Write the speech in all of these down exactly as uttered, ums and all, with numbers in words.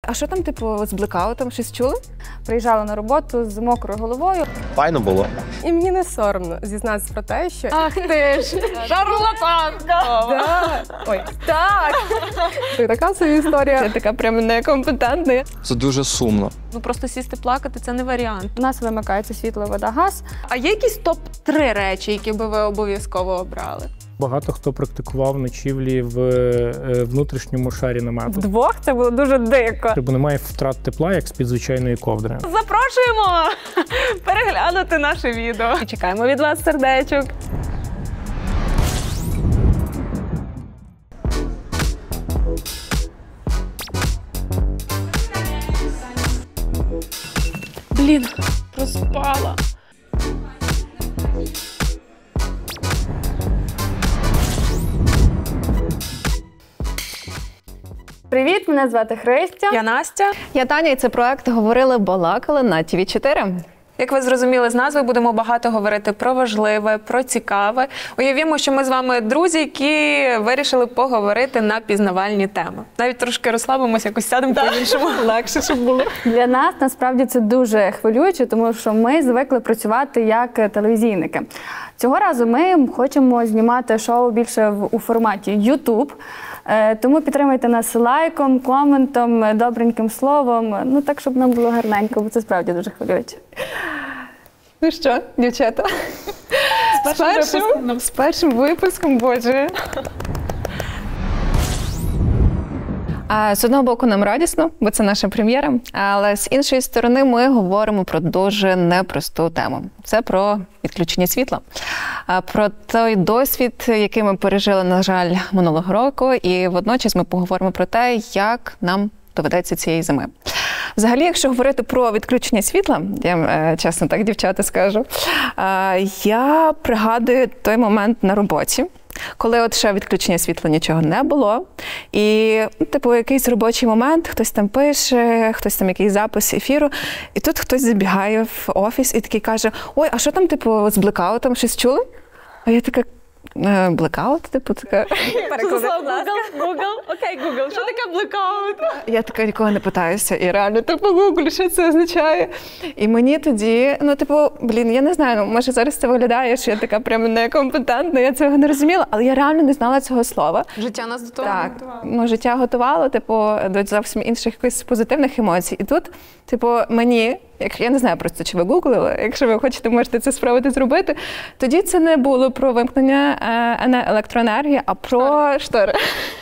А що там, типу, з блекаутом? Щось чули? Приїжджала на роботу з мокрою головою. Файно було. І мені не соромно зізнатися про те, що... Ах ти ж, шарлатанка! Да. Ой, Так! це така собі історія. Це така прям некомпетентна. Це дуже сумно. Ну просто сісти плакати – це не варіант. У нас вимикається світло, вода, газ. А є якісь топ три речі, які би ви обов'язково обрали? Багато хто практикував ночівлі в е, внутрішньому шарі намету. Вдвох це було дуже дико. Бо немає втрат тепла, як з-під звичайної ковдри. Запрошуємо переглянути наше відео. І чекаємо від вас сердечок. Блін, проспала. Привіт, мене звати Христя. Я Настя. Я Таня, і це проект «Говорили, балакали» на Ті Ві чотири. Як ви зрозуміли з назви, будемо багато говорити про важливе, про цікаве. Уявімо, що ми з вами друзі, які вирішили поговорити на пізнавальні теми. Навіть трошки розслабимося, якось сядемо по-іншому. Легше, щоб було. Для нас насправді це дуже хвилююче, тому що ми звикли працювати як телевізійники. Цього разу ми хочемо знімати шоу більше в, у форматі YouTube. Тому підтримуйте нас лайком, коментом, добреньким словом. Ну так, щоб нам було гарненько, бо це справді дуже хвилююче. Ну що, дівчата? З першим, випуском. З першим випуском, боже. З одного боку, нам радісно, бо це наша прем'єра, але з іншої сторони ми говоримо про дуже непросту тему. Це про відключення світла, про той досвід, який ми пережили, на жаль, минулого року, і водночас ми поговоримо про те, як нам доведеться цієї зими. Взагалі, якщо говорити про відключення світла, я чесно так, дівчата, скажу, я пригадую той момент на роботі, коли от ще відключення світла нічого не було, і, типу, якийсь робочий момент, хтось там пише, хтось там якийсь запис ефіру, і тут хтось забігає в офіс і такий каже: ой, а що там, типу, з блекаутом, щось чули? А я така: блекаут, типу, така. Google, окей, Google, що таке блекаут? Я така нікого не питаюся, і реально, типу, Google, що це означає? І мені тоді, ну, типу, блін, я не знаю, ну, може зараз це виглядає, що я така прям некомпетентна, я цього не розуміла, але я реально не знала цього слова. Життя нас до того так, готувало. Ну, життя готувало, типу, до зовсім інших якихось позитивних емоцій. І тут, типу, мені, як я не знаю просто, чи ви гуглили, якщо ви хочете, можете це спробувати зробити, тоді це не було про вимкнення е, електроенергії, а про штори.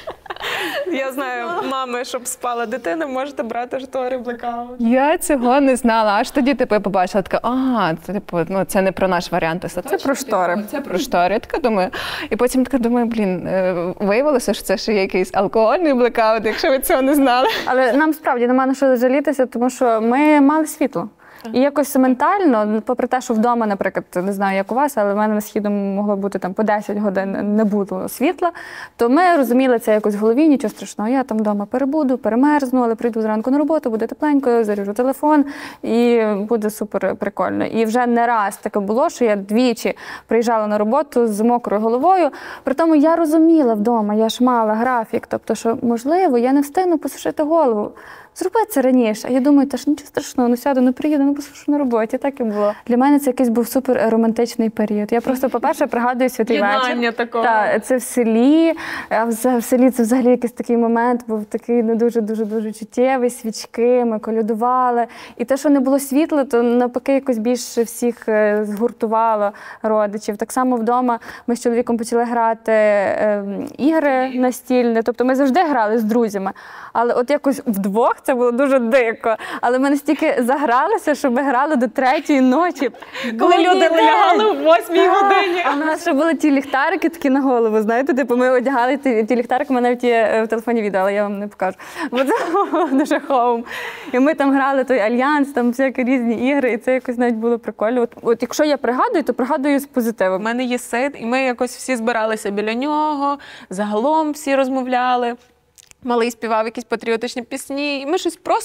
Я знаю, мами, щоб спала дитина, можете брати штори блекаут. Я цього не знала. Аж тоді, типу, я побачила, така: ага, це, типу, ну, це не про наш варіант. Це, це про штори. Це про штори. Я така думаю. І потім така думаю, блін, виявилося, що це ще є якийсь алкогольний блекаут, якщо ви цього не знали. Але нам справді нема на що жалітися, тому що ми мали світло. І якось ментально, попри те, що вдома, наприклад, не знаю, як у вас, але в мене на східу могло бути там по десять годин не було світла, то ми розуміли це якось в голові, нічого страшного. Я там вдома перебуду, перемерзну, але прийду зранку на роботу, буде тепленько, заряджу телефон і буде супер прикольно. І вже не раз таке було, що я двічі приїжджала на роботу з мокрою головою. При тому я розуміла вдома, я ж мала графік, тобто, що, можливо, я не встигну посушити голову. Зроби це раніше. А я думаю, та ж нічого страшного, ну сяду, не приїду, ну посушу на роботі. Так і було. Для мене це якийсь був супер романтичний період. Я просто, по-перше, пригадую святий вечір. Такого. Так, це в селі. А в селі це взагалі якийсь такий момент був такий не дуже-дуже-дуже чуттєвий, свічки, ми колядували. І те, що не було світла, то навпаки якось більше всіх згуртувало родичів. Так само вдома ми з чоловіком почали грати е, ігри настільні. Тобто ми завжди грали з друзями. Але от якось вдвох це було дуже дико. Але ми настільки загралися, що ми грали до третьої ночі. Коли люди лягали в восьмій годині. А в нас ще були ті ліхтарики такі на голову, знаєте, типу ми одягали ті, ті ліхтарики, у мене навіть є в телефоні відео, але я вам не покажу. Бо це було дуже хоум. І ми там грали той Альянс, там всякі різні ігри, і це якось навіть було прикольно. От, от якщо я пригадую, то пригадую з позитивом. У мене є син, і ми якось всі збиралися біля нього, загалом всі розмовляли. Малий співав якісь патріотичні пісні, і ми щось просто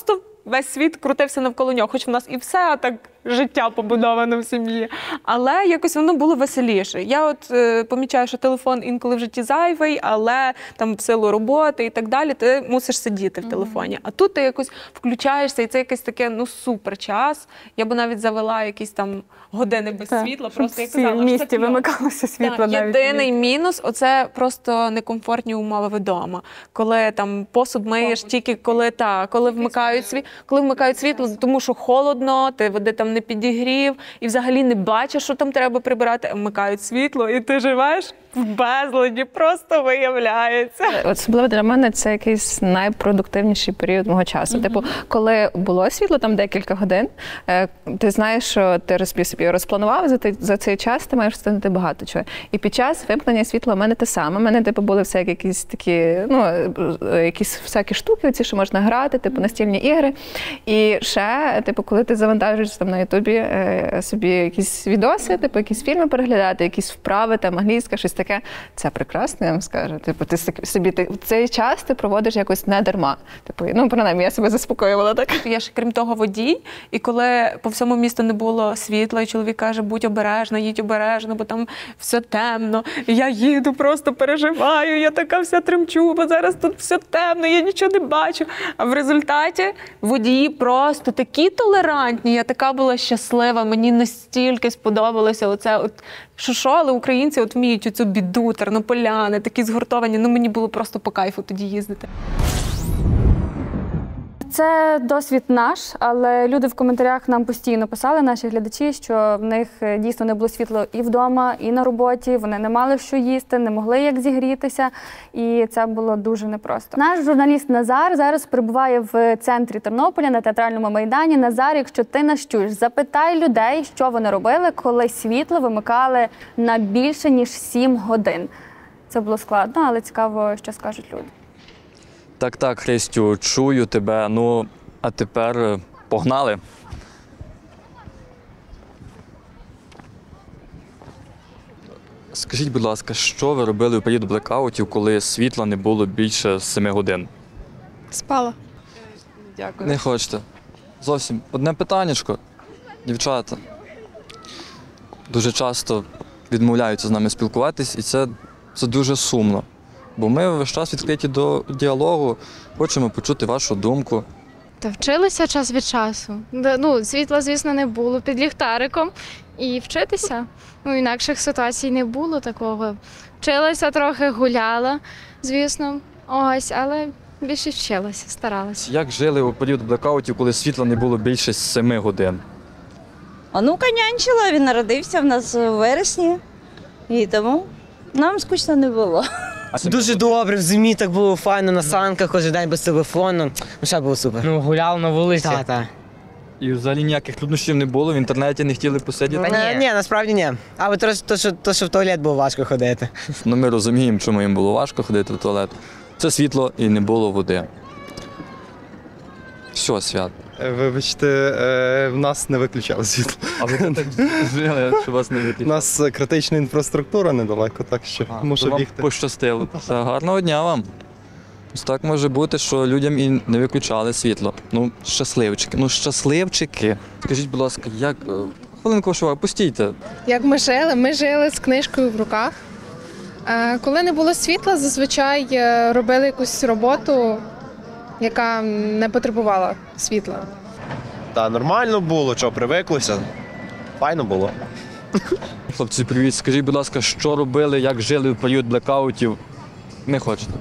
весь світ крутився навколо нього, хоч в нас і все так життя побудовано в сім'ї. Але якось воно було веселіше. Я от е, помічаю, що телефон інколи в житті зайвий, але там в силу роботи і так далі ти мусиш сидіти в телефоні. А тут ти якось включаєшся, і це якийсь таке, ну, супер час. Я б навіть завела якісь там години без Так, світла, щоб просто як всі казала, в що це місті кльово. вимикалося світло. Так, навіть. єдиний мінус – оце просто некомфортні умови вдома. Коли там посуд миєш тільки коли, та, коли вмикають світло, коли вмикають світло, тому що холодно, ти води там не підігрів, і взагалі не бачиш, що там треба прибирати, а вмикають світло, і ти живеш в безладі, просто виявляється. Особливо для мене це якийсь найпродуктивніший період мого часу. Mm-hmm. Типу, коли було світло там декілька годин, е, ти знаєш, що ти розпів собі розпланував, за, ти, за цей час ти маєш встигнути багато чого. І під час вимкнення світла у мене те саме. У мене типу, були всякі якісь такі, ну, якісь всякі штуки, оці, що можна грати, типу настільні ігри. І ще, типу, коли ти завантажуєш там на Ютубі е, собі якісь відоси, типу, якісь фільми переглядати, якісь вправи, там, англійська, щось таке, це прекрасно, я вам скажу. Типу, ти собі ти, цей час ти проводиш якось не дарма. Типу, ну, принаймні, я себе заспокоювала так. Я ж, крім того, водій, і коли по всьому місту не було світла, і чоловік каже, будь обережна, їдь обережно, бо там все темно. І я їду, просто переживаю, я така вся тремчу, бо зараз тут все темно, я нічого не бачу. А в результаті водії просто такі толерантні, я така була щаслива, мені настільки сподобалося оце, от, що що, але українці от вміють оцю біду, тернополяни, такі згуртовані, ну мені було просто по кайфу тоді їздити. Це досвід наш, але люди в коментарях нам постійно писали, наші глядачі, що в них дійсно не було світла і вдома, і на роботі, вони не мали що їсти, не могли як зігрітися, і це було дуже непросто. Наш журналіст Назар зараз перебуває в центрі Тернополя на Театральному майдані. Назар, якщо ти нас чуєш, запитай людей, що вони робили, коли світло вимикали на більше, ніж сім годин. Це було складно, але цікаво, що скажуть люди. Так, так, Христю, чую тебе. Ну, а тепер погнали. Скажіть, будь ласка, що ви робили у період блекаутів, коли світла не було більше семи годин? Спала. Дякую. Не хочете? Зовсім одне питаннячко. Дівчата дуже часто відмовляються з нами спілкуватись, і це, це дуже сумно. Бо ми весь час відкриті до діалогу, хочемо почути вашу думку. Та вчилися час від часу. Да, ну, світла, звісно, не було під ліхтариком. І вчитися. Ну, інакших ситуацій не було такого. Вчилася трохи, гуляла, звісно. Ось, але більше вчилася, старалася. Як жили у період блекаутів, коли світла не було більше семи годин? Онука нянчила, він народився в нас у вересні. І тому нам скучно не було. Дуже добре, в зимі так було файно, на санках, кожен день без телефону. Ну, все було супер. Ну, гуляв на вулиці. Так, так. І взагалі ніяких труднощів не було, в інтернеті не хотіли посидіти? Ні. ні, насправді ні. А от то, то, що, то, що в туалет було важко ходити. Ну, ми розуміємо, чому їм було важко ходити в туалет. Це світло і не було води. Все, свят. Вибачте, е, в нас не виключали світло. А ви так жили, що вас не У виключали? нас критична інфраструктура недалеко, так що А, мушу то вам бігти. пощастило. Все, гарного дня вам. Ось так може бути, що людям і не виключали світло. Ну, щасливчики. Ну, щасливчики. Скажіть, будь ласка, як... е, Хвилинку вашу увагу, постійте. Як ми жили? Ми жили з книжкою в руках. Е, Коли не було світла, зазвичай е, робили якусь роботу, яка не потребувала світла. Та нормально було, що привиклося. Файно було. Хлопці, привіт. Скажіть, будь ласка, що робили, як жили в період блекаутів? Не хочете?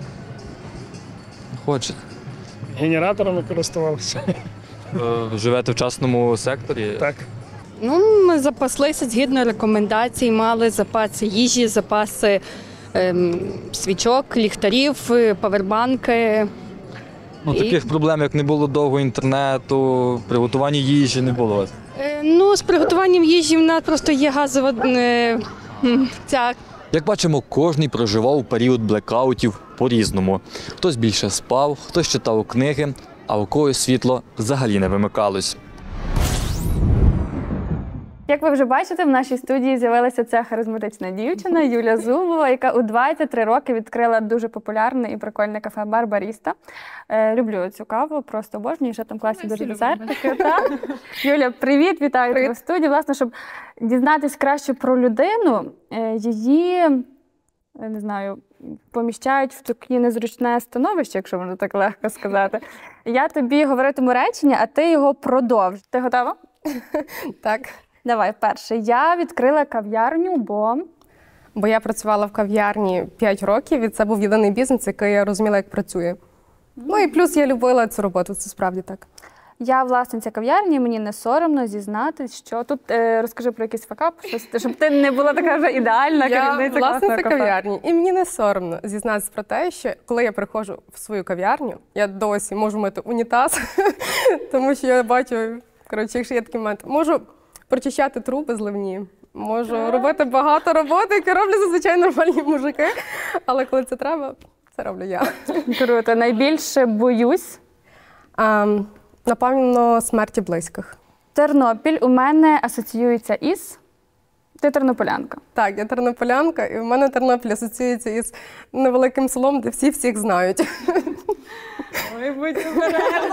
Не хочете? Генераторами користувалися. Е, Живете в частному секторі? Так. Ну, ми запаслися згідно рекомендацій, мали запаси їжі, запаси ем, свічок, ліхтарів, павербанки. Ну, І- таких проблем, як не було довго інтернету, приготування їжі не було у вас? Е, ну, з приготуванням їжі в нас просто є газова е, м, ця. Як бачимо, кожний проживав період блекаутів по-різному. Хтось більше спав, хтось читав книги, а у когось світло взагалі не вимикалось. Як ви вже бачите, в нашій студії з'явилася ця харизматична дівчина Юля Зубова, яка у двадцять три роки відкрила дуже популярне і прикольне кафе «Бар Баріста». Е, люблю цю каву, просто обожнюю, ще там класні дуже десертики. Юля, привіт, вітаю тебе в студії. Власне, щоб дізнатись краще про людину, е, її, не знаю, поміщають в таке незручне становище, якщо можна так легко сказати. Я тобі говоритиму речення, а ти його продовж. Ти готова? Так. Давай, перше. Я відкрила кав'ярню, бо... Бо я працювала в кав'ярні п'ять років, і це був єдиний бізнес, який я розуміла, як працює. Ну і плюс я любила цю роботу, це справді так. Я власниця кав'ярні, мені не соромно зізнатись, що тут е, розкажи про якийсь факап, щоб ти не була така вже ідеальна керівниця класного кафе. Я власниця кав'ярні, і мені не соромно зізнатися про те, що коли я приходжу в свою кав'ярню, я досі можу мити унітаз, тому що я бачу, коротше, якщо є такий момент, можу прочищати труби зливні, можу робити багато роботи, які роблять зазвичай нормальні мужики, але коли це треба, це роблю я. Круто. Найбільше боюсь? Um, Напевно, смерті близьких. Тернопіль у мене асоціюється із... Ти тернополянка. Так, я тернополянка, і у мене Тернопіль асоціюється із невеликим селом, де всі всіх знають. Ой, будь обережна.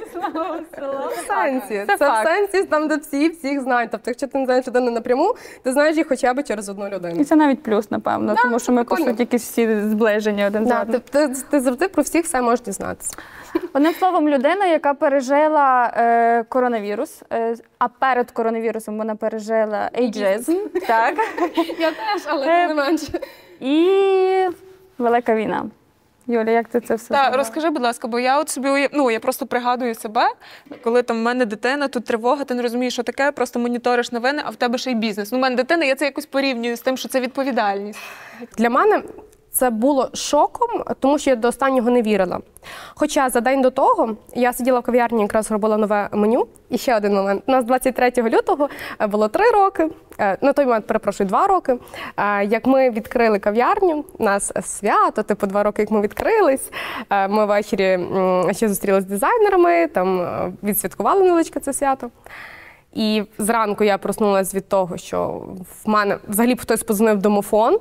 В сенсі. Це, це в сенсі, там, де всі всіх знають. Тобто, якщо ти не знаєш людину напряму, ти знаєш їх хоча б через одну людину. І це навіть плюс, напевно, да, тому що ми, прикольно. по суті, якісь всі зближені один да, з одним. Ти, ти, ти завжди про всіх все можеш дізнатися. Одним словом, людина, яка пережила е, коронавірус, е, а перед коронавірусом вона пережила ейджизм. Так. Я теж, але тим не менше. І Велика війна. Юля, як ти це все Так, зробила? розкажи, будь ласка, бо я от собі уяв... ну, я просто пригадую себе, коли там в мене дитина, тут тривога, ти не розумієш, що таке, просто моніториш новини, а в тебе ще й бізнес. Ну, в мене дитина, я це якось порівнюю з тим, що це відповідальність. Для мене це було шоком, тому що я до останнього не вірила. Хоча за день до того я сиділа в кав'ярні, якраз робила нове меню. І ще один момент. У нас двадцять третього лютого було три роки, на той момент, перепрошую, два роки, як ми відкрили кав'ярню. У нас свято, типу два роки, як ми відкрились. Ми ввечері ще зустрілися з дизайнерами, там відсвяткували невеличке це свято. І зранку я проснулася від того, що в мене взагалі хтось подзвонив в домофон.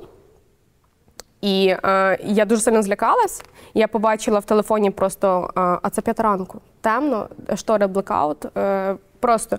І е, я дуже сильно злякалась. Я побачила в телефоні просто, е, а це п'ята ранку, темно, штори блекаут. Е, просто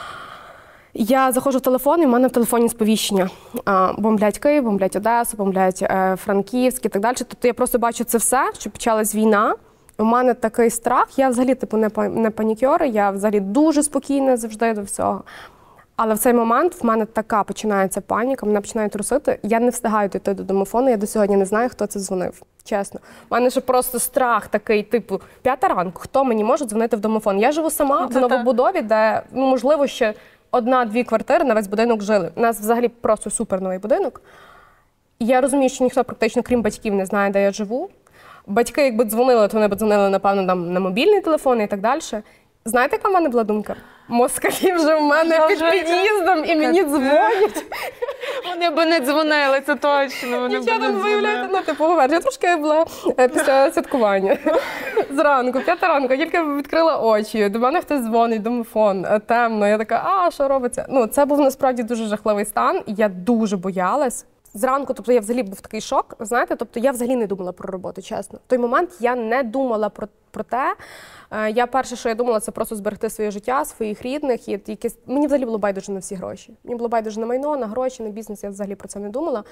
я заходжу в телефон, і в мене в телефоні сповіщення. Е, бомблять Київ, бомблять Одесу, бомблять е, Франківськ і так далі. Тобто я просто бачу це все, що почалась війна. У мене такий страх, я взагалі типу не, не панікер, я взагалі дуже спокійна завжди до всього. Але в цей момент в мене така починається паніка, мене починає трусити. Я не встигаю дійти до домофону, я до сьогодні не знаю, хто це дзвонив. Чесно. У мене ж просто страх такий, типу, п'ята ранку, хто мені може дзвонити в домофон? Я живу сама в новобудові, де, ну, можливо, ще одна-дві квартири на весь будинок жили. У нас взагалі просто супер новий будинок. І я розумію, що ніхто практично, крім батьків, не знає, де я живу. Батьки, якби дзвонили, то вони б дзвонили, напевно, там, на мобільний телефон і так далі. Знаєте, яка в мене була думка? Москалі вже в мене під під'їздом і мені дзвонять. Вони б не дзвонили, це точно. Вони б не дзвонили. Ну, типу, я трошки була після святкування. Зранку, п'ята ранку, тільки відкрила очі, до мене хтось дзвонить, домофон, темно. Я така, а, що робиться? Ну, це був насправді дуже жахливий стан, і я дуже боялась. Зранку, тобто я взагалі був такий шок, знаєте, тобто я взагалі не думала про роботу, чесно. В той момент я не думала про, про те. Я перше, що я думала, це просто зберегти своє життя, своїх рідних. І якісь... Мені взагалі було байдуже на всі гроші. Мені було байдуже на майно, на гроші, на бізнес, я взагалі про це не думала.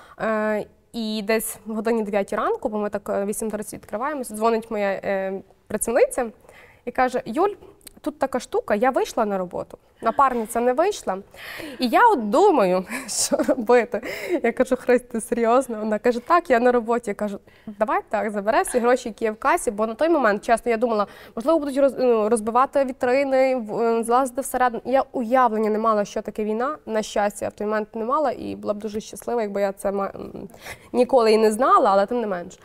І десь в годині дев'ятій ранку, бо ми так вісім тридцять відкриваємося, дзвонить моя працівниця і каже: Юль, тут така штука, я вийшла на роботу, напарниця не вийшла. І я от думаю, що робити. Я кажу: Христо, ти серйозно? Вона каже: так, я на роботі. Я кажу: давай так, забери всі гроші, які є в касі, бо на той момент, чесно, я думала, можливо, будуть роз, ну, розбивати вітрини, злазити всередину. Я уявлення не мала, що таке війна. На щастя, я в той момент не мала і була б дуже щаслива, якби я це ніколи і не знала, але тим не менш.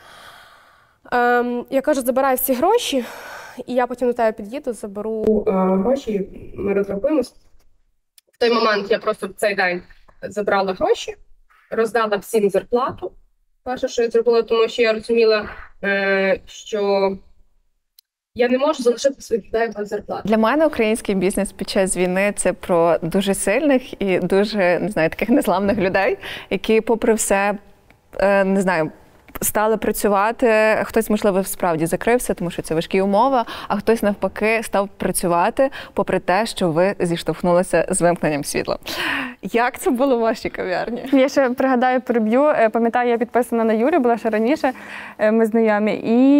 Ем, я кажу: забирай всі гроші. І я потім до тебе під'їду, заберу е, гроші, ми розрахуємось. В той момент я просто в цей день забрала гроші, роздала всім зарплату. Перше, що я зробила, тому що я розуміла, е, що Я не можу залишити своїх людей без зарплати. Для мене український бізнес під час війни – це про дуже сильних і дуже, не знаю, таких незламних людей, які попри все, не знаю, стали працювати. Хтось, можливо, справді закрився, тому що це важкі умови, а хтось, навпаки, став працювати, попри те, що ви зіштовхнулися з вимкненням світла. Як це було в вашій кав'ярні? Я ще пригадаю, переб'ю. Пам'ятаю, я підписана на Юлю, була ще раніше, ми знайомі.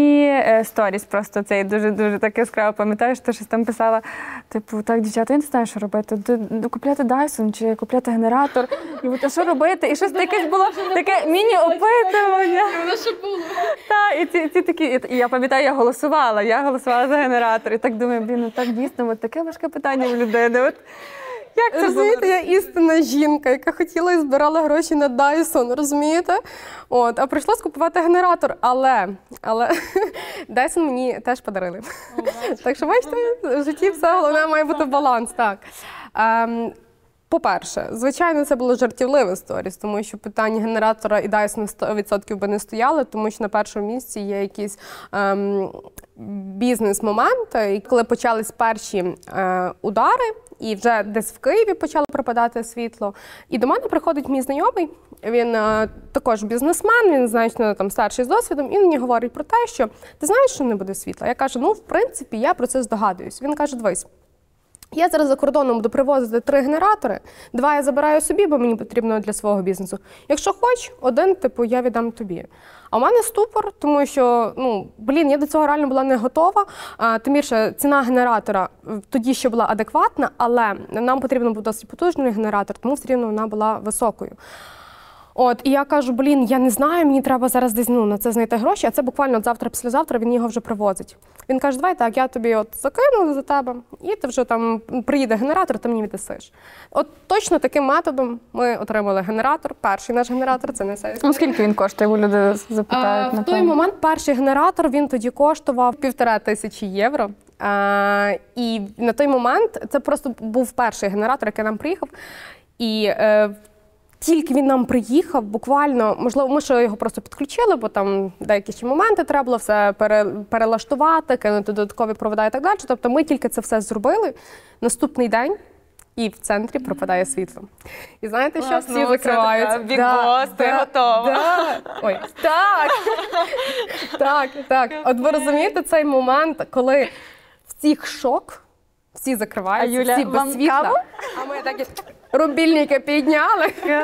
І сторіс просто цей дуже-дуже так яскраво пам'ятаю, що ти щось там писала, типу, так, дівчата, я не знаю, що робити. Купляти Dyson чи купляти генератор. І от, а що робити? І щось таке було, таке міні-опитування. Воно ще було. Так, і ці, ці такі, і я пам'ятаю, я голосувала, я голосувала за генератор. І так думаю, блін, ну так дійсно, от таке важке питання в людини. От, як це розумієте, я істинна жінка, яка хотіла і збирала гроші на Dyson, розумієте? От, а прийшлось купувати генератор, але, але Dyson мені теж подарили. Так що, бачите, в житті все головне має бути баланс, так. Ем, По-перше, звичайно, це було жартівливе сторіс, тому що питання генератора і Dyson сто відсотків би не стояли, тому що на першому місці є якісь ем, бізнес-моменти. І коли почались перші е, удари, і вже десь в Києві почало пропадати світло, і до мене приходить мій знайомий, він е, також бізнесмен, він значно там старший з досвідом, і він мені говорить про те, що ти знаєш, що не буде світла? Я кажу, ну, в принципі, я про це здогадуюсь. Він каже, дивись, я зараз за кордоном буду привозити три генератори, два я забираю собі, бо мені потрібно для свого бізнесу. Якщо хоч, один, типу, я віддам тобі. А в мене ступор, тому що, ну, блін, я до цього реально була не готова. А, тим більше, ціна генератора тоді ще була адекватна, але нам потрібен був досить потужний генератор, тому все рівно вона була високою. От, і я кажу, блін, я не знаю, мені треба зараз десь ну, на це знайти гроші, а це буквально от завтра-післязавтра він його вже привозить. Він каже, давай так, я тобі от закину за тебе, і ти вже там приїде генератор, ти мені віддасиш. От точно таким методом ми отримали генератор, перший наш генератор, це не цей. Ну, скільки він коштує, люди запитають? А, в той момент перший генератор, він тоді коштував півтора тисячі євро. А, і на той момент це просто був перший генератор, який нам приїхав. І е, тільки він нам приїхав, буквально, можливо, ми ще його просто підключили, бо там деякі ще моменти треба було все пере, перелаштувати, кинути додаткові провода і так далі. Тобто ми тільки це все зробили. Наступний день і в центрі пропадає світло. І знаєте, що? Всі закриваються. Біг бос, ти готова. Да. Ой, так, так, так. От ви розумієте цей момент, коли всіх шок, всі закриваються, а Юля, всі без вам світла, каву? а ми такі рубільники підняли,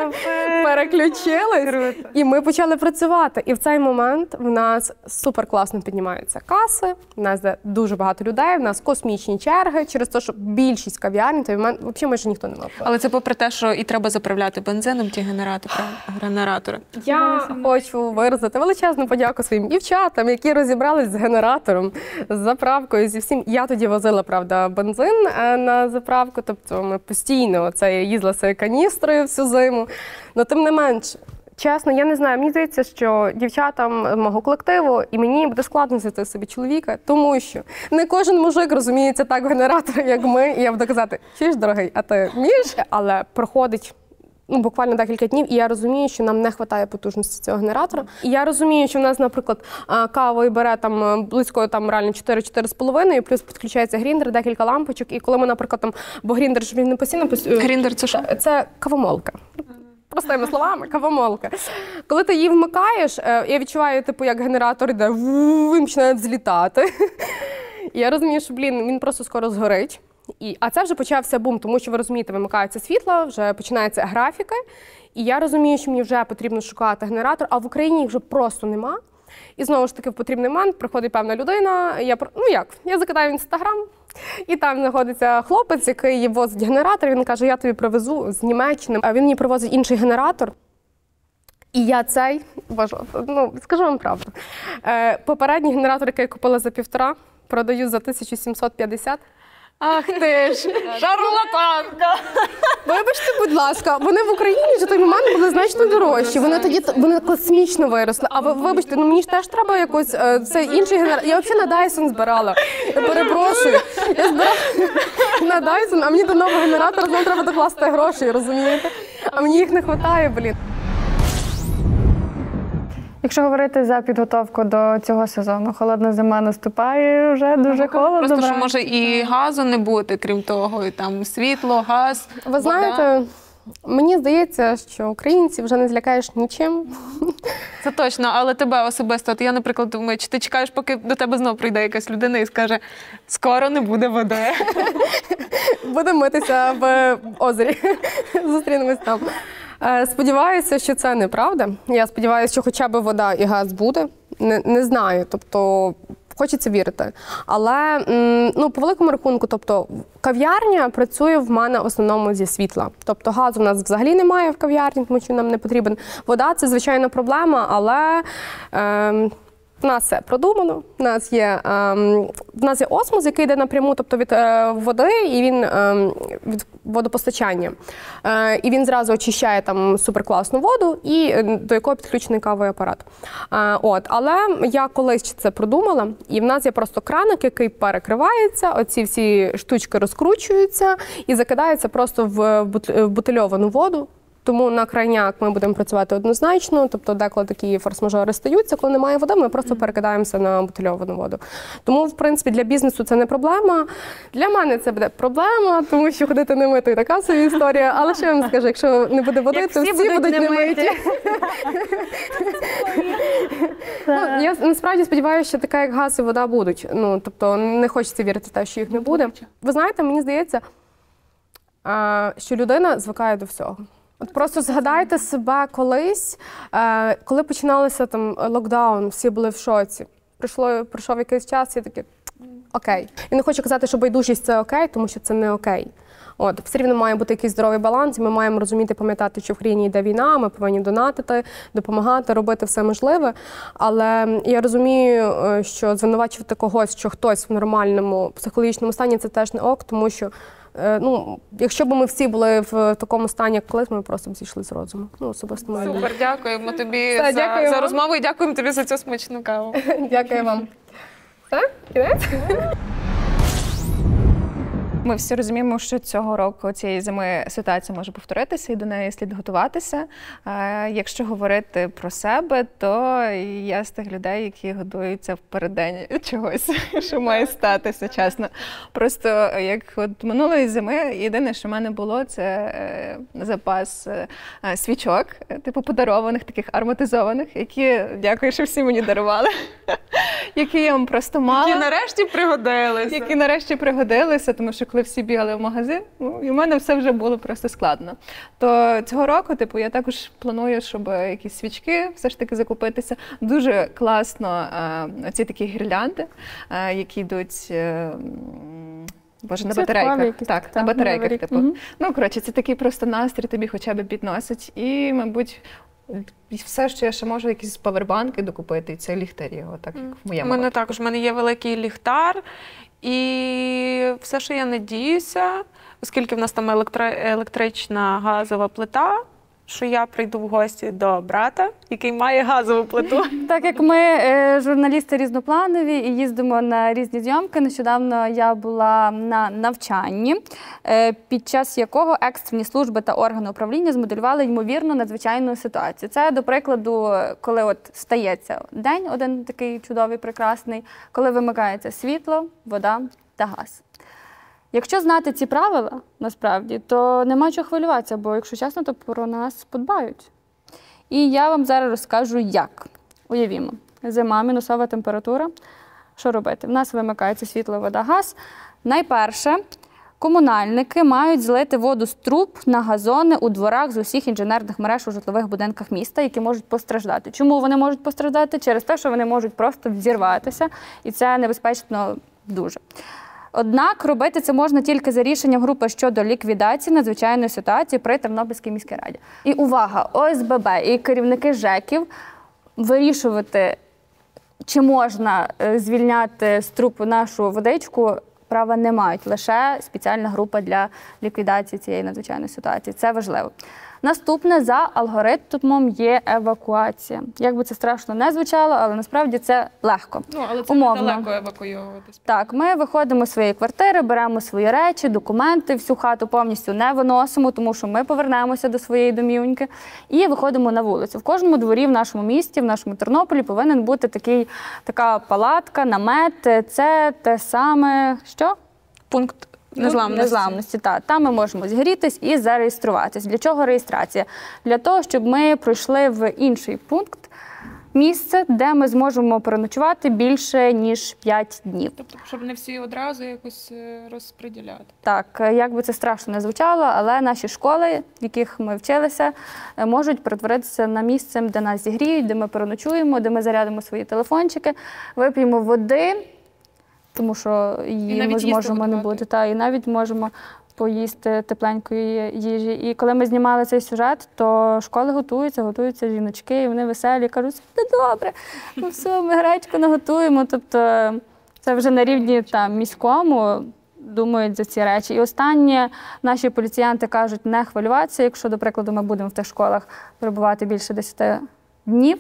переключились, і ми почали працювати. І в цей момент в нас супер класно піднімаються каси, в нас дуже багато людей, в нас космічні черги, через те, що більшість кав'ярень, то в мене взагалі майже ніхто не мав. Але це попри те, що і треба заправляти бензином ті генератори. генератори. Я хочу виразити величезну подяку своїм дівчатам, які розібрались з генератором, з заправкою, зі всім. Я тоді возила, правда, бензин на заправку, тобто ми постійно це їздила цією каністрою всю зиму. Але тим не менш, чесно, я не знаю, мені здається, що дівчатам мого колективу і мені буде складно знайти собі чоловіка, тому що не кожен мужик розуміється так в генераторі, як ми. І я буду казати, чуєш, дорогий, а ти вмієш? Але проходить ну, буквально декілька днів, і я розумію, що нам не вистачає потужності цього генератора. І я розумію, що в нас, наприклад, кавою бере там близько там реально чотири-чотири з половиною, плюс підключається гріндер, декілька лампочок. І коли ми, наприклад, там, бо гріндер ж він не постійно... Гріндер це що? Це кавомолка. Простими словами, кавомолка. Коли ти її вмикаєш, я відчуваю, типу, як генератор йде, він починає злітати. І я розумію, що, блін, він просто скоро згорить. І, а це вже почався бум, тому що, ви розумієте, вимикається світло, вже починаються графіки. І я розумію, що мені вже потрібно шукати генератор, а в Україні їх вже просто нема. І знову ж таки, в потрібний момент приходить певна людина, я, ну як, я закидаю в Інстаграм, і там знаходиться хлопець, який возить генератор, він каже, я тобі привезу з Німеччини. А він мені привозить інший генератор. І я цей, боже, ну, скажу вам правду, попередній генератор, який я купила за півтора, продаю за тисячу сімсот п'ятдесят. Ах ти ж, шарлатанка! Вибачте, будь ласка, вони в Україні в той момент були значно дорожчі, вони тоді вони космічно виросли. А ви, вибачте, ну мені ж теж треба якось, це інший генератор. Я взагалі на Dyson збирала, я перепрошую. Я збирала на Dyson, а мені до нового генератора знову треба докласти гроші, розумієте? А мені їх не вистачає, блін. Якщо говорити за підготовку до цього сезону, холодна зима наступає, вже дуже холодно. Просто, що може і газу не бути, крім того, і там світло, газ, Ви вода. знаєте, мені здається, що українців вже не злякаєш нічим. Це точно, але тебе особисто, от я, наприклад, думаю, чи ти чекаєш, поки до тебе знову прийде якась людина і скаже, скоро не буде води. Будемо митися в озері. Зустрінемось там. Е, Сподіваюся, що це неправда. Я сподіваюся, що хоча б вода і газ буде. Не, не знаю, тобто хочеться вірити. Але м, ну, по великому рахунку, тобто кав'ярня працює в мене в основному зі світла. Тобто газу в нас взагалі немає в кав'ярні, тому що нам не потрібен. Вода – це, звичайно, проблема, але е, у нас все продумано. У нас є, е, в нас є осмос, який йде напряму, тобто від е, води, і він е, від водопостачання. Е, і він зразу очищає там суперкласну воду, і е, до якого підключений кавовий апарат. Е, от, але я колись це продумала, і в нас є просто краник, який перекривається, оці всі штучки розкручуються і закидаються просто в бутильовану воду. Тому на крайняк ми будемо працювати однозначно, тобто деколи такі форс-мажори стаються, коли немає води, ми просто перекидаємося на бутильовану воду. Тому, в принципі, для бізнесу це не проблема. Для мене це буде проблема, тому що ходити не мити – така собі історія. Але що я вам скажу, якщо не буде води, Як то всі всі будуть будуть не не миті. Ну, я насправді сподіваюся, що така, як газ і вода будуть. Ну, тобто не хочеться вірити в те, що їх не буде. Ви знаєте, мені здається, а, що людина звикає до всього. От просто згадайте себе колись, е, коли починалося там локдаун, всі були в шоці. Прийшло, пройшов якийсь час, і такі окей. Я не хочу казати, що байдужість – це окей, тому що це не окей. От, все рівно має бути якийсь здоровий баланс, і ми маємо розуміти, пам'ятати, що в країні йде війна, ми повинні донатити, допомагати, робити все можливе. Але я розумію, що звинувачувати когось, що хтось в нормальному психологічному стані – це теж не ок, тому що ну, якщо б ми всі були в такому стані, як колись, ми просто б зійшли з розуму. Ну, особисто моя. Супер, дякуємо тобі Все, за, дякую за вам. розмову і дякуємо тобі за цю смачну каву. Дякую вам. Все? Кінець? Ми всі розуміємо, що цього року, цієї зими, ситуація може повторитися і до неї слід готуватися. Якщо говорити про себе, то я з тих людей, які готуються впередень чогось, що має статися, чесно. Просто як от минулої зими, єдине, що в мене було, це запас свічок, типу подарованих, таких ароматизованих, які, дякую, що всі мені дарували, які я вам просто мала. Які нарешті пригодилися. Які нарешті пригодилися, тому що коли всі бігали в магазин, ну, і в мене все вже було просто складно. То цього року, типу, я також планую, щоб якісь свічки все ж таки закупитися. Дуже класно е, оці такі гірлянди, е, які йдуть... Е, Боже, на батарейках. Так, на батарейках, типу. Угу. Ну, коротше, це такий просто настрій тобі хоча б підносить. І, мабуть, все, що я ще можу, якісь павербанки докупити, і це ліхтарі, отак, як в моєму. У мене також, у мене є великий ліхтар, і все, що я надіюся, оскільки в нас там електри... електрична газова плита, що я прийду в гості до брата, який має газову плиту. Так як ми е, журналісти різнопланові і їздимо на різні зйомки, нещодавно я була на навчанні, е, під час якого екстрені служби та органи управління змоделювали ймовірну надзвичайну ситуацію. Це, до прикладу, коли от стається день, один такий чудовий, прекрасний, коли вимикається світло, вода та газ. Якщо знати ці правила, насправді, то нема чого хвилюватися, бо, якщо чесно, то про нас подбають. І я вам зараз розкажу, як. Уявімо, зима, мінусова температура. Що робити? В нас вимикається світло, вода, газ. Найперше, комунальники мають злити воду з труб на газони у дворах з усіх інженерних мереж у житлових будинках міста, які можуть постраждати. Чому вони можуть постраждати? Через те, що вони можуть просто взірватися, і це небезпечно дуже. Однак робити це можна тільки за рішенням групи щодо ліквідації надзвичайної ситуації при Тернопільській міській раді. І увага, О С Б Б і керівники ЖЕКів вирішувати, чи можна звільняти з труб нашу водичку, права не мають. Лише спеціальна група для ліквідації цієї надзвичайної ситуації. Це важливо. Наступне, за алгоритмом є евакуація. Як би це страшно не звучало, але насправді це легко. Ну, але це Умовно. недалеко евакуйовуватись. Так, ми виходимо з своєї квартири, беремо свої речі, документи, всю хату повністю не виносимо, тому що ми повернемося до своєї домівки і виходимо на вулицю. В кожному дворі в нашому місті, в нашому Тернополі повинен бути такий, така палатка, намет. Це те саме, що? Пункт незламності. Незламності, так. Там ми можемо зігрітись і зареєструватись. Для чого реєстрація? Для того, щоб ми пройшли в інший пункт, місце, де ми зможемо переночувати більше, ніж п'ять днів. Тобто, щоб не всі одразу якось розподіляти. Так, як би це страшно не звучало, але наші школи, в яких ми вчилися, можуть перетворитися на місце, де нас зігріють, де ми переночуємо, де ми зарядимо свої телефончики, вип'ємо води, тому що її ми зможемо не бути. Та, і навіть можемо поїсти тепленької їжі. І коли ми знімали цей сюжет, то школи готуються, готуються жіночки, і вони веселі, кажуть, все добре, ну все, ми гречку наготуємо. Тобто це вже на рівні там, міському думають за ці речі. І останнє, наші поліціянти кажуть, не хвилюватися, якщо, до прикладу, ми будемо в тих школах перебувати більше десяти днів.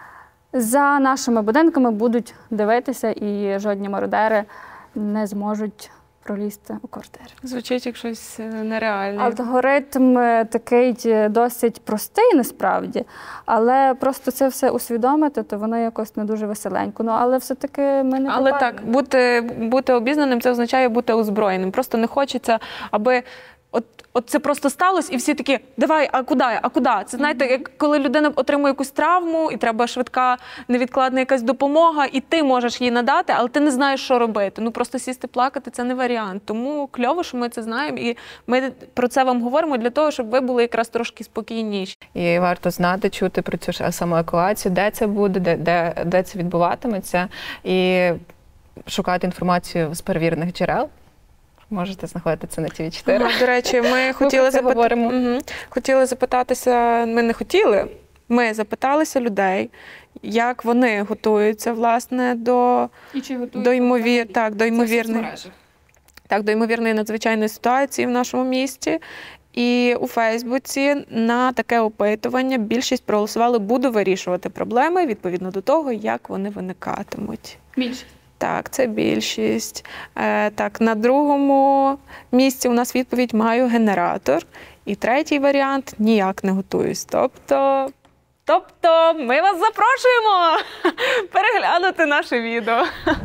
За нашими будинками будуть дивитися, і жодні мародери не зможуть пролізти у квартири. Звучить як щось нереальне. Алгоритм такий досить простий насправді, але просто це все усвідомити, то воно якось не дуже веселенько. Ну, але все-таки ми не Але попали. так, бути, бути обізнаним – це означає бути озброєним. Просто не хочеться, аби от, от це просто сталося, і всі такі, давай, а куди, а куди? Це, знаєте, як коли людина отримує якусь травму, і треба швидка, невідкладна якась допомога, і ти можеш її надати, але ти не знаєш, що робити. Ну, просто сісти плакати – це не варіант. Тому кльово, що ми це знаємо, і ми про це вам говоримо для того, щоб ви були якраз трошки спокійніші. І варто знати, чути про цю ж самоевакуацію, де це буде, де, де, де це відбуватиметься, і шукати інформацію з перевірених джерел. Можете знаходити це на ті ві чотири. Ага, до речі, ми хотіли, запит... угу. хотіли запитатися, ми не хотіли, ми запиталися людей, як вони готуються, власне, до, до, ймовір... так, до, ймовірної... так, до ймовірної надзвичайної ситуації в нашому місті. І у Фейсбуці на таке опитування більшість проголосували «Буду вирішувати проблеми відповідно до того, як вони виникатимуть». Більшість. Так, це більшість. Е, так, на другому місці у нас відповідь «Маю генератор». І третій варіант – «Ніяк не готуюсь». Тобто, тобто ми вас запрошуємо переглянути наше відео.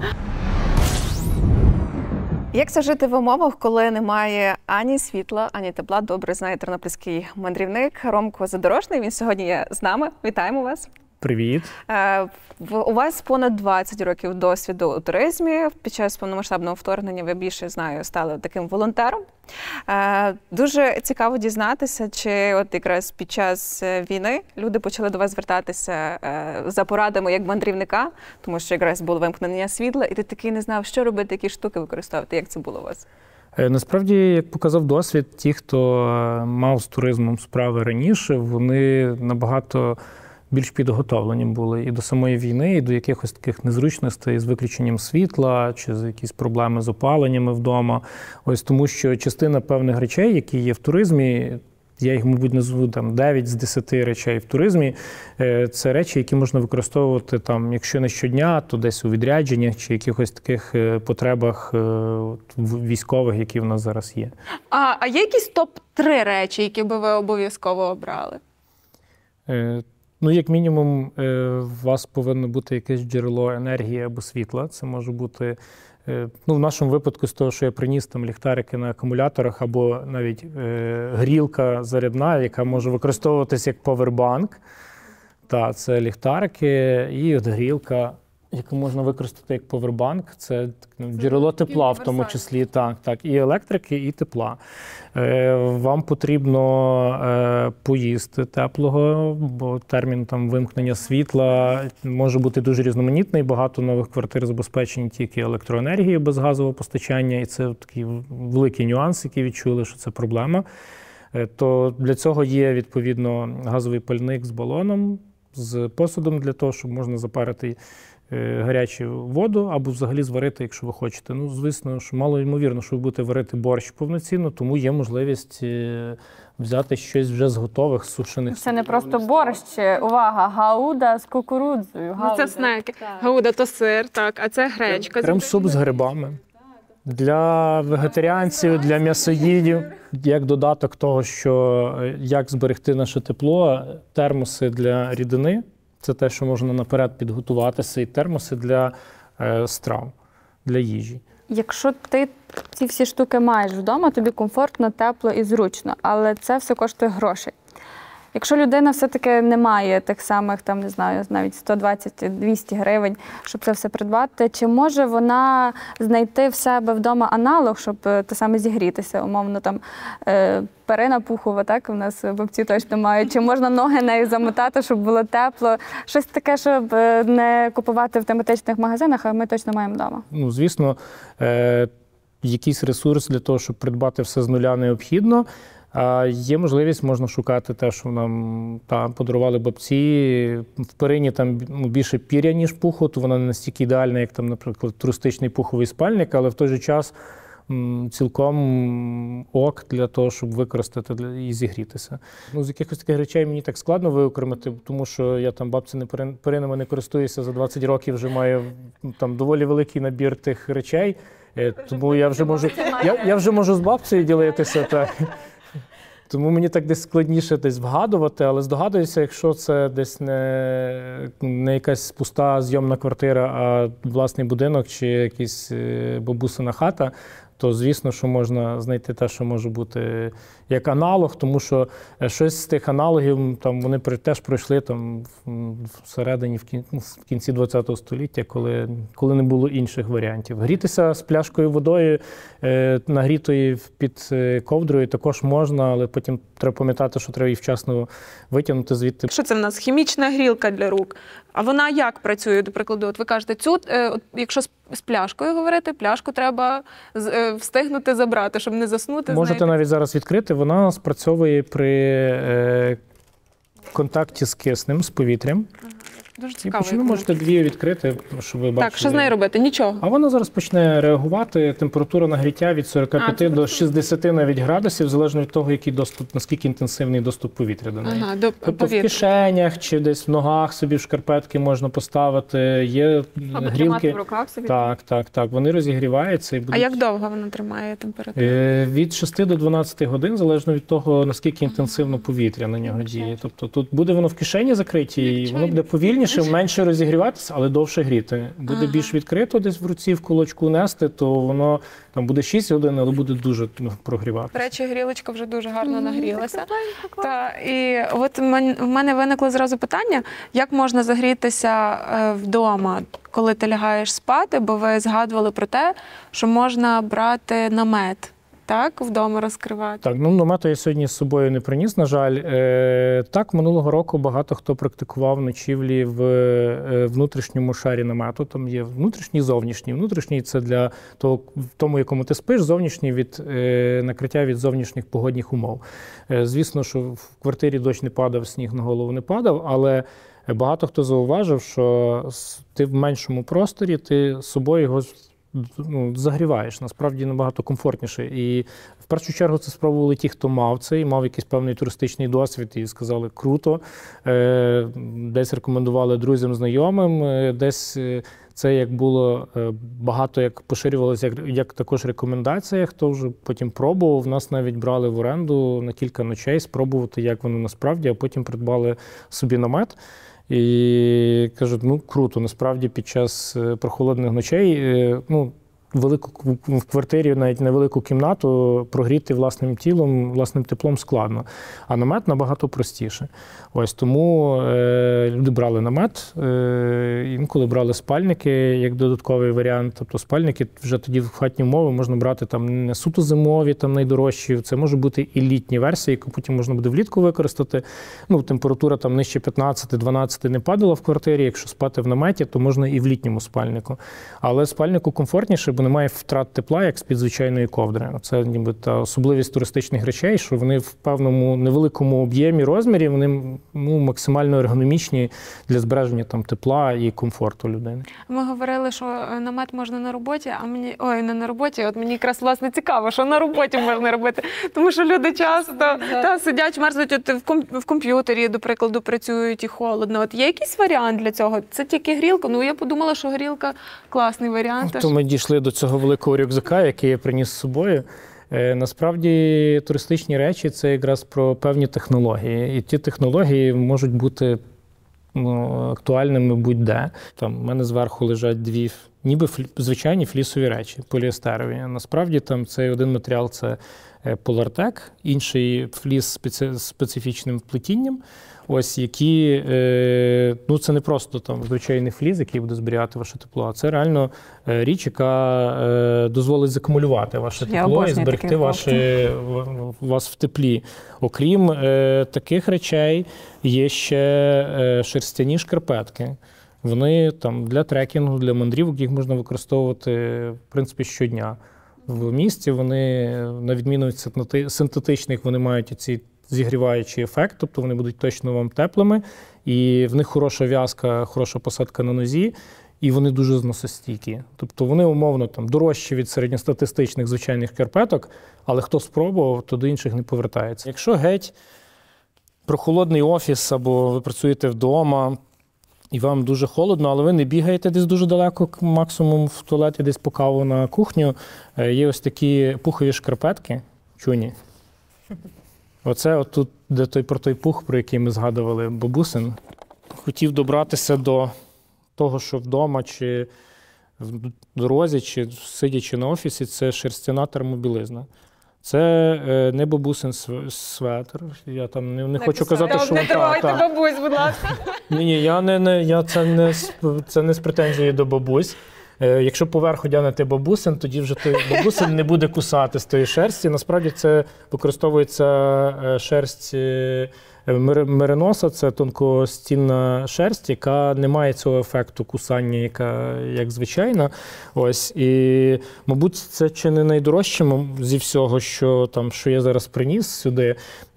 Як це жити в умовах, коли немає ані світла, ані тепла? Добре знає тернопільський мандрівник Ромко Задорожний. Він сьогодні є з нами. Вітаємо вас. Привіт. У вас понад двадцять років досвіду у туризмі. Під час повномасштабного вторгнення ви більше, знаю, стали таким волонтером. Дуже цікаво дізнатися, чи от якраз під час війни люди почали до вас звертатися за порадами як мандрівника, тому що якраз було вимкнення світла, і ти такий не знав, що робити, які штуки використовувати. Як це було у вас? Насправді, як показав досвід, ті, хто мав з туризмом справи раніше, вони набагато більш підготовлені були і до самої війни, і до якихось таких незручностей з виключенням світла, чи з якісь проблеми з опаленнями вдома. Ось тому, що частина певних речей, які є в туризмі, я їх, мабуть, назву там дев'ять з десяти речей в туризмі, це речі, які можна використовувати там, якщо не щодня, то десь у відрядженнях чи якихось таких потребах військових, які в нас зараз є. А, а є якісь топ три речі, які би ви обов'язково обрали? Ну, як мінімум, у вас повинно бути якесь джерело енергії або світла. Це може бути, ну, в нашому випадку, з того, що я приніс там ліхтарики на акумуляторах, або навіть грілка зарядна, яка може використовуватися як павербанк. Так, це ліхтарики і от грілка, яку можна використати як павербанк. Це джерело тепла в тому числі. Так, так, і електрики, і тепла. Вам потрібно поїсти теплого, бо термін там вимкнення світла може бути дуже різноманітний. Багато нових квартир забезпечені тільки електроенергією без газового постачання. І це такий великий нюанс, який відчули, що це проблема. То для цього є, відповідно, газовий пальник з балоном, з посудом для того, щоб можна запарити гарячу воду або взагалі зварити, якщо ви хочете. Ну, звісно, що мало ймовірно, що ви будете варити борщ повноцінно, тому є можливість взяти щось вже з готових сушених. Це не просто борщ, увага, гауда з кукурудзою. Ну, це снеки. Гауда – то сир, так, а це гречка. Крем-суп з грибами. Для вегетаріанців, для м'ясоїдів, як додаток того, що як зберегти наше тепло, термоси для рідини – це те, що можна наперед підготуватися, і термоси для е, страв, для їжі. Якщо ти ці всі штуки маєш вдома, тобі комфортно, тепло і зручно, але це все коштує грошей. Якщо людина все-таки не має тих самих, там, не знаю, навіть сто двадцять - двісті гривень, щоб це все придбати, чи може вона знайти в себе вдома аналог, щоб те саме зігрітися, умовно, там, е, перина пухова, так, у нас бабці точно мають, чи можна ноги нею замотати, щоб було тепло, щось таке, щоб не купувати в тематичних магазинах, а ми точно маємо вдома. Ну, звісно, е, якийсь ресурс для того, щоб придбати все з нуля, необхідно. А є можливість, можна шукати те, що нам там подарували бабці. В перині там ну, більше пір'я, ніж пуху, то вона не настільки ідеальна, як там, наприклад, туристичний пуховий спальник, але в той же час м, цілком ок для того, щоб використати для, і зігрітися. Ну, з якихось таких речей мені так складно виокремити, тому що я там бабцями перинами не користуюся за двадцять років, вже маю там доволі великий набір тих речей, тому я вже можу, я, я вже можу з бабцею ділитися. Так. Тому мені так десь складніше десь вгадувати, але здогадуюся, якщо це десь не, не якась пуста зйомна квартира, а власний будинок чи якась бабусина хата, то звісно, що можна знайти те, що може бути як аналог, тому що щось з тих аналогів там вони теж пройшли там всередині, в кінці, в кінці ХХ століття, коли, коли не було інших варіантів. Грітися з пляшкою водою, е, нагрітої під ковдрою також можна, але потім треба пам'ятати, що треба її вчасно витягнути звідти. Що це в нас? Хімічна грілка для рук. А вона як працює, до прикладу? От ви кажете, цю, е, от, якщо з, з пляшкою говорити, пляшку треба з, е, встигнути забрати, щоб не заснути. Можете навіть зараз відкрити. Вона спрацьовує при е, контакті з киснем, з повітрям. Дуже цікаво. І ви можете дві відкрити, щоб ви бачили. Так, що з нею робити? Нічого. А вона зараз почне реагувати. Температура нагріття від сорока п'яти до шістдесяти навіть градусів, залежно від того, який доступ, наскільки інтенсивний доступ повітря до неї. Ага, до тобто повітря. В кишенях чи десь в ногах собі в шкарпетки можна поставити. Є або грілки. тримати в руках собі. Так, так, так. Вони розігріваються і будуть. А як довго вона тримає температуру? Е, від шести до дванадцяти годин, залежно від того, наскільки інтенсивно повітря на нього діє. Тобто тут буде воно в кишені закриті, і воно буде повільніше, менше розігріватися, але довше гріти. Буде ага. більш відкрито десь в руці, в кулачку нести, то воно там буде шість годин, але буде дуже прогріватися. До речі, грілочка вже дуже гарно нагрілася. Та, і от в мене виникло зразу питання, як можна загрітися вдома, коли ти лягаєш спати, бо ви згадували про те, що можна брати намет. Так, вдома розкривати? Так, ну намету я сьогодні з собою не приніс, на жаль. Е, так, минулого року багато хто практикував ночівлі в е, внутрішньому шарі намету. Там є внутрішній і зовнішній. Внутрішній – це для того, в тому, якому ти спиш, зовнішній – від е, накриття від зовнішніх погодних умов. Е, звісно, що в квартирі дощ не падав, сніг на голову не падав, але багато хто зауважив, що ти в меншому просторі, ти з собою його ну, загріваєш, насправді набагато комфортніше. І в першу чергу це спробували ті, хто мав це, і мав якийсь певний туристичний досвід, і сказали, круто. Е, десь рекомендували друзям, знайомим, е, десь це як було е, багато, як поширювалося, як, як також рекомендація, хто вже потім пробував. Нас навіть брали в оренду на кілька ночей спробувати, як воно насправді, а потім придбали собі намет. І кажуть, ну круто, насправді під час прохолодних ночей, ну, велику в квартирі, навіть невелику кімнату прогріти власним тілом, власним теплом складно. А намет набагато простіше. Ось тому е, люди брали намет, е, інколи брали спальники як додатковий варіант. Тобто спальники вже тоді в хатні умови можна брати там не суто зимові, там найдорожчі. Це може бути і літні версії, яку потім можна буде влітку використати. Ну, температура там нижче п'ятнадцяти-дванадцяти не падала в квартирі. Якщо спати в наметі, то можна і в літньому спальнику. Але спальнику комфортніше, бо бо немає втрат тепла, як з-під звичайної ковдри. Це ніби та особливість туристичних речей, що вони в певному невеликому об'ємі, розмірі, вони ну, максимально ергономічні для збереження там тепла і комфорту людини. Ми говорили, що намет можна на роботі, а мені, ой, не на роботі, от мені якраз власне цікаво, що на роботі можна робити. Тому що люди часто та, сидять, мерзнуть от в, ком, в комп'ютері, до прикладу, працюють і холодно. От є якийсь варіант для цього? Це тільки грілка? Ну, я подумала, що грілка класний варіант. То ми дійшли до цього великого рюкзака, який я приніс з собою. Е, насправді, туристичні речі – це якраз про певні технології. І ті технології можуть бути ну, актуальними будь-де. Там в мене зверху лежать дві ніби флі, звичайні флісові речі, поліестерові. Насправді там цей один матеріал – це Polartec, інший фліс з специфічним плетінням. Ось які, е, ну це не просто там звичайний фліс, який буде зберігати ваше тепло, а це реально е, річ, яка е, дозволить закумулювати ваше Я тепло і зберегти ваше, вас в теплі. Окрім е, таких речей, є ще е, шерстяні шкарпетки. Вони там для трекінгу, для мандрівок, їх можна використовувати, в принципі, щодня. В місті вони, на відміну від синтетичних, вони мають ці зігріваючий ефект, тобто вони будуть точно вам теплими, і в них хороша в'язка, хороша посадка на нозі, і вони дуже зносостійкі. Тобто вони умовно там дорожчі від середньостатистичних звичайних шкарпеток, але хто спробував, то до інших не повертається. Якщо геть прохолодний офіс або ви працюєте вдома, і вам дуже холодно, але ви не бігаєте десь дуже далеко, максимум в туалеті, десь по каву на кухню, є ось такі пухові шкарпетки, чуні. Оце отут, де той про той пух, про який ми згадували, бабусин. Хотів добратися до того, що вдома, чи в дорозі, чи сидячи на офісі, це шерстяна термобілизна. Це е, не бабусин светр. Я там не, не хочу казати, що не тривайте бабусь, будь ласка. Ні, ні, я не, не я це не це не з претензією до бабусь. Е, якщо поверх одягнути бабусин, тоді вже той бабусин не буде кусати з тої шерсті. Насправді це використовується шерсть мериноса, це тонкостінна шерсть, яка не має цього ефекту кусання, яка як звичайна. Ось і, мабуть, це чи не найдорожче зі всього, що там, що я зараз приніс сюди,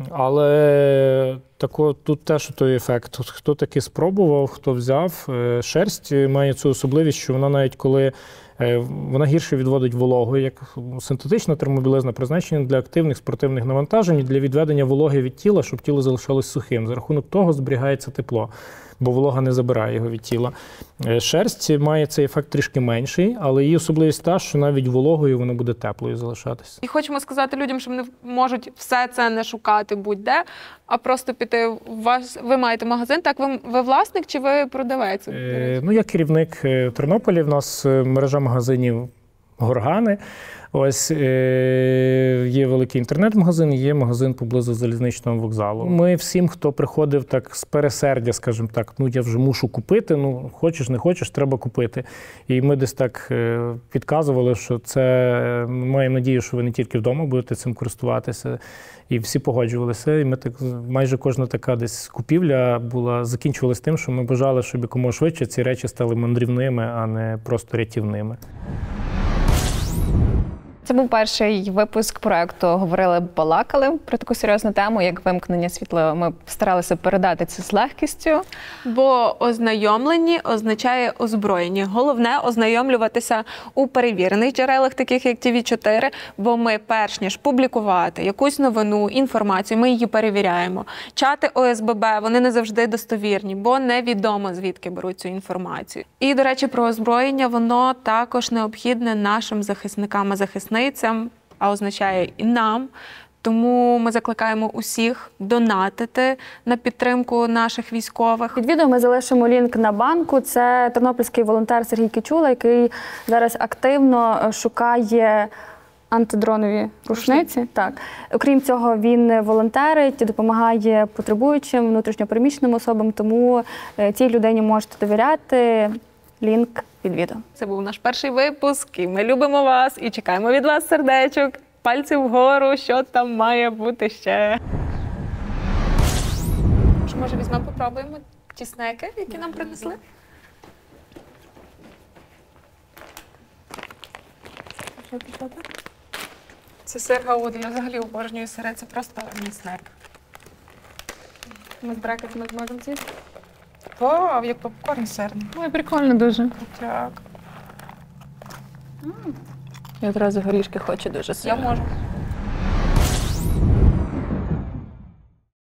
але тако тут теж той ефект. Хто таки спробував, хто взяв, шерсть має цю особливість, що вона навіть коли вона гірше відводить вологу, як синтетична термобілизна, призначена для активних спортивних навантажень, для відведення вологи від тіла, щоб тіло залишалось сухим. За рахунок того зберігається тепло, бо волога не забирає його від тіла. Шерсть має цей ефект трішки менший, але її особливість та, що навіть вологою вона буде теплою залишатися. І хочемо сказати людям, що вони можуть все це не шукати будь-де, а просто піти в вас. Ви маєте магазин, так? Ви, ви власник чи ви продавець? Е, ну, я керівник в Тернополі, в нас мережа магазинів Горгани. Ось е, є великий інтернет-магазин, є магазин поблизу залізничного вокзалу. Ми всім, хто приходив так з пересердя, скажімо так, ну я вже мушу купити, ну хочеш, не хочеш, треба купити. І ми десь так е, підказували, що це, ми маємо надію, що ви не тільки вдома будете цим користуватися. І всі погоджувалися. І ми так, майже кожна така десь купівля була, закінчувалася тим, що ми бажали, щоб якомога швидше ці речі стали мандрівними, а не просто рятівними. Це був перший випуск проекту «Говорили, балакали» про таку серйозну тему, як вимкнення світла. Ми старалися передати це з легкістю. Бо ознайомлені означає озброєні. Головне – ознайомлюватися у перевірених джерелах, таких як Ті Ві чотири, бо ми, перш ніж публікувати якусь новину, інформацію, ми її перевіряємо. Чати О С Б Б, вони не завжди достовірні, бо невідомо, звідки беруть цю інформацію. І, до речі, про озброєння, воно також необхідне нашим захисникам і захисницям, а означає і нам. Тому ми закликаємо усіх донатити на підтримку наших військових. Під відео ми залишимо лінк на банку. Це тернопільський волонтер Сергій Кичула, який зараз активно шукає антидронові рушниці. Так. Окрім цього, він волонтерить, допомагає потребуючим, внутрішньопереміщеним особам, тому цій людині можете довіряти. Лінк під відео. Це був наш перший випуск, і ми любимо вас, і чекаємо від вас сердечок, пальців вгору, що там має бути ще. Може, візьмемо, попробуємо ті снеки, які нам принесли? Що пішло так? Це сир гауда. Я взагалі обожнюю сири, це просто мій снек. Ми з брекетами зможемо з'їсти. О, як попкорн сирний. Ой, прикольно дуже. Так. Я одразу горішки хочу дуже Я сильно. можу.